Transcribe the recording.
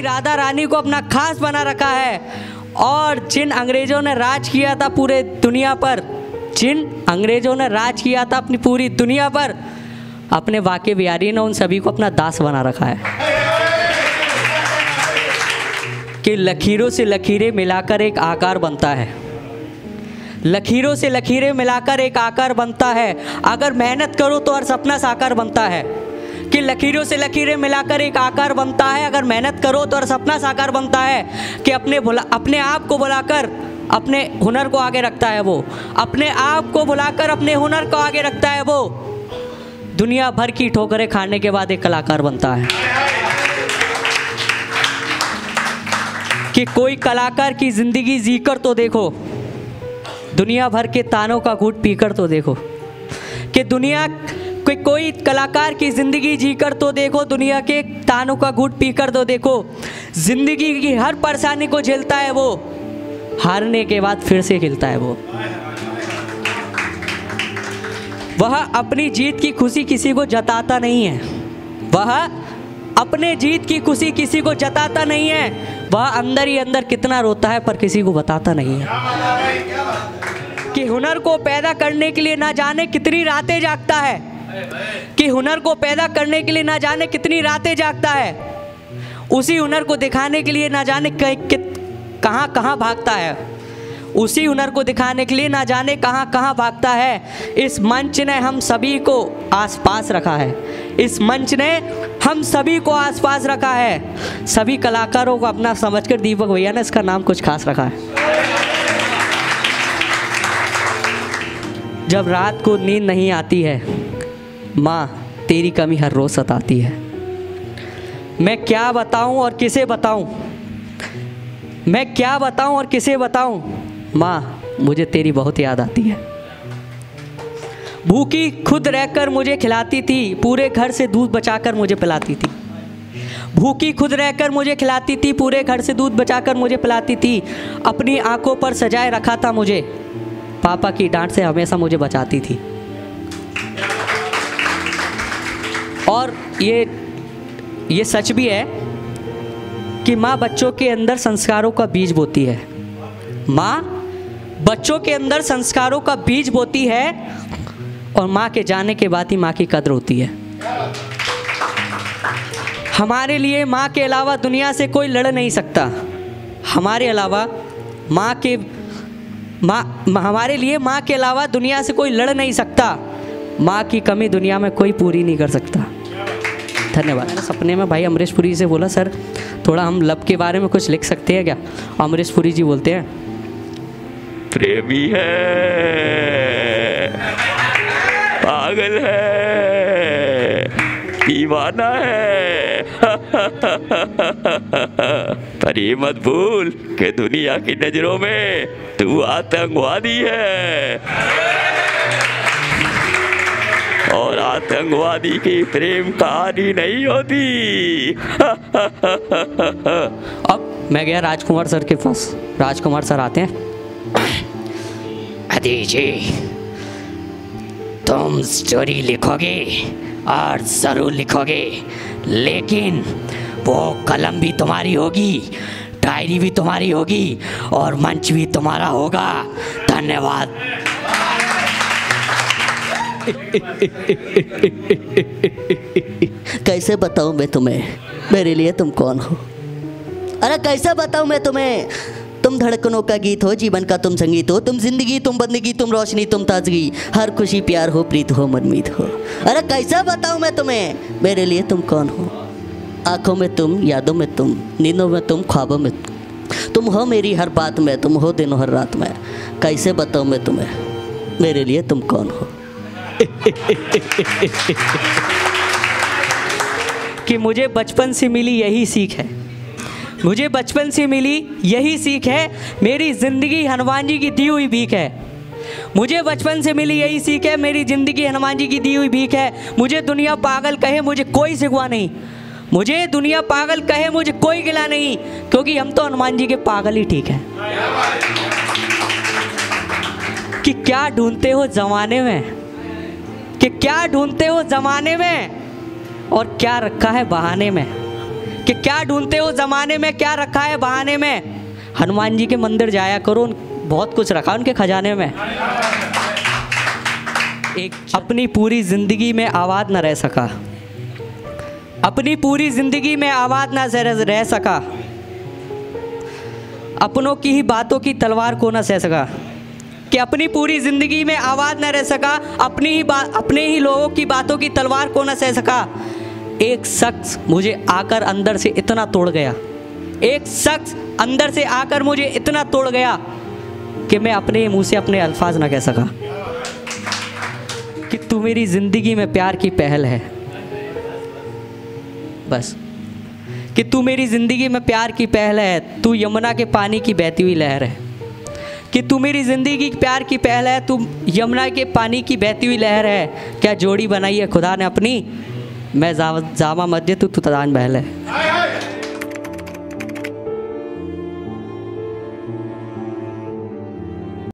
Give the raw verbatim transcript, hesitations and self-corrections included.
राधा रानी को अपना खास बना रखा है। और जिन अंग्रेज़ों ने राज किया था पूरे दुनिया पर, जिन अंग्रेज़ों ने राज किया था अपनी पूरी दुनिया पर, अपने वाके बिहारी ने उन सभी को अपना दास बना रखा है कि लकीरों से लकीरें मिलाकर एक आकार बनता है, लकीरों से लकीरें मिलाकर एक आकार बनता है। अगर मेहनत करो तो हर सपना साकार बनता है, कि लकीरों से लकीरें मिलाकर एक आकार बनता है। अगर मेहनत करो तो हर सपना साकार बनता है, कि अपने भुला अपने आप को बुलाकर अपने हुनर को आगे रखता है वो, अपने आप को बुलाकर अपने हुनर को आगे रखता है वो, दुनिया भर की ठोकरें खाने के बाद एक कलाकार बनता है। कि कोई कलाकार की ज़िंदगी जीकर तो देखो, दुनिया भर के तानों का घूंट पीकर तो देखो, कि दुनिया कोई कोई कलाकार की ज़िंदगी जीकर तो देखो, दुनिया के तानों का घूंट पीकर तो देखो। ज़िंदगी की हर परेशानी को झेलता है वो, हारने के बाद फिर से खिलता है वो। वह अपनी जीत की खुशी किसी को जताता नहीं है, वह अपने जीत की खुशी किसी को जताता नहीं है, वह अंदर ही अंदर कितना रोता है पर किसी को बताता नहीं है। कि हुनर को पैदा करने के लिए ना जाने कितनी रातें जागता है, कि हुनर को पैदा करने के लिए ना जाने कितनी रातें जागता है, उसी हुनर को दिखाने के लिए ना जाने कहाँ कहाँ भागता है, उसी हुनर को दिखाने के लिए ना जाने कहाँ कहाँ भागता है। इस मंच ने हम सभी को आसपास रखा है, इस मंच ने हम सभी को आसपास रखा है। सभी कलाकारों को अपना समझकर दीपक भैया ने इसका नाम कुछ खास रखा है। जब रात को नींद नहीं आती है, माँ तेरी कमी हर रोज़ सताती है। मैं क्या बताऊँ और किसे बताऊँ, मैं क्या बताऊँ और किसे बताऊँ, माँ मुझे तेरी बहुत याद आती है। भूखी खुद रहकर मुझे खिलाती थी, पूरे घर से दूध बचाकर मुझे पिलाती थी। भूखी खुद रहकर मुझे खिलाती थी, पूरे घर से दूध बचाकर मुझे पिलाती थी। अपनी आंखों पर सजाए रखा था मुझे, पापा की डांट से हमेशा मुझे बचाती थी। और ये ये सच भी है कि माँ बच्चों के अंदर संस्कारों का बीज बोती है, माँ बच्चों के अंदर संस्कारों का बीज बोती है, और माँ के जाने के बाद ही माँ की कद्र होती है। हमारे लिए माँ के अलावा दुनिया से कोई लड़ नहीं सकता, हमारे अलावा माँ के माँ हमारे लिए माँ के अलावा दुनिया से कोई लड़ नहीं सकता। माँ की कमी दुनिया में कोई पूरी नहीं कर सकता। धन्यवाद। मैंने सपने में भाई अमरीश पुरी से बोला, सर थोड़ा हम लब के बारे में कुछ लिख सकते हैं क्या? अमरीश पुरी जी बोलते हैं, प्रेमी है, पागल है, दीवाना है, पर ये मत भूल कि दुनिया की नजरों में तू आतंकवादी है, और आतंकवादी की प्रेम कहानी नहीं होती। अब मैं गया राजकुमार सर के पास, राजकुमार सर आते हैं। अदी जी, तुम स्टोरी लिखोगे और ज़रूर लिखोगे, लेकिन वो कलम भी तुम्हारी होगी, डायरी भी तुम्हारी होगी, और मंच भी तुम्हारा होगा। धन्यवाद। कैसे बताऊं मैं तुम्हें, मेरे लिए तुम कौन हो? अरे कैसे बताऊं मैं तुम्हें? तुम धड़कनों का गीत हो, जीवन का तुम संगीत हो, तुम जिंदगी, तुम बंदगी, तुम रोशनी, तुम ताजगी, हर खुशी प्यार हो, प्रीत हो, मनमीत हो। अरे कैसे बताऊं मैं तुम्हें, मेरे लिए तुम कौन हो? आंखों में तुम, यादों में तुम, नींदों में तुम, ख्वाबों में तुम हो, मेरी हर बात में तुम हो, दिनों हर रात में। कैसे बताऊं मैं तुम्हें, मेरे लिए तुम कौन हो? कि मुझे बचपन से मिली यही सीख है, मुझे बचपन से मिली यही सीख है, मेरी ज़िंदगी हनुमान जी की दी हुई भीख है। मुझे बचपन से मिली यही सीख है, मेरी ज़िंदगी हनुमान जी की दी हुई भीख है। मुझे दुनिया पागल कहे, मुझे कोई सिगवा नहीं, मुझे दुनिया पागल कहे, मुझे कोई गिला नहीं, क्योंकि हम तो हनुमान जी के पागल ही ठीक हैं। कि क्या ढूंढते हो ज़माने में, कि क्या ढूंढते हो ज़माने में, और क्या रखा है बहाने में, कि क्या ढूंढते हो ज़माने में, क्या रखा है बहाने में। हनुमान जी के मंदिर जाया करो, बहुत कुछ रखा उनके खजाने में। एक अपनी पूरी ज़िंदगी में आबाद न रह सका, अपनी पूरी ज़िंदगी में आबाद न रह सका, अपनों की ही बातों की तलवार को न सह सका, कि अपनी पूरी ज़िंदगी में आबाद न रह सका, अपनी ही बात अपने ही लोगों की बातों की तलवार को न सह सका। एक शख्स मुझे आकर अंदर से इतना तोड़ गया, एक शख्स अंदर से आकर मुझे इतना तोड़ गया कि मैं अपने मुंह से अपने अल्फाज न कह सका कि तू मेरी ज़िंदगी में प्यार की पहल है, बस कि तू मेरी ज़िंदगी में प्यार की पहल है, तू यमुना के पानी की बहती हुई लहर है, कि तू मेरी ज़िंदगी की प्यार की पहल है, तू यमुना के पानी की बहती हुई लहर है। क्या जोड़ी बनाई है खुदा ने अपनी, मैं जामा मस्जिद तू तू ताज महल है।